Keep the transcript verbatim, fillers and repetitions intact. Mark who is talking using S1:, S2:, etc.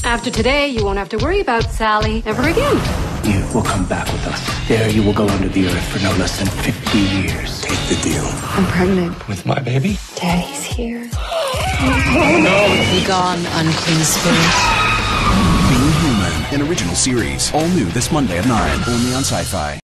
S1: After today, you won't have to worry about Sally ever again.
S2: You will come back with us. There you will go under the earth for no less than fifty years.
S3: Take the deal.
S1: I'm pregnant.
S3: With my baby?
S1: Daddy's here.
S3: Oh, no!
S4: Be gone, unclean spirit.
S5: Being Human, an original series. All new this Monday at nine, only on Sci-Fi.